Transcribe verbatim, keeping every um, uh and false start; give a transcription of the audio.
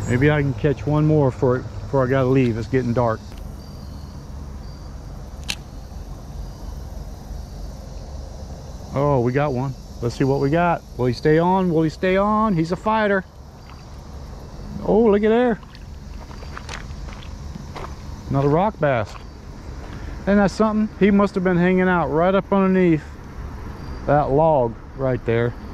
Maybe I can catch one more for it before I gotta leave. It's getting dark. Oh, we got one. Let's see what we got. Will he stay on? Will he stay on? He's a fighter. Oh, look at there. Another rock bass. Isn't that something? He must have been hanging out right up underneath that log right there.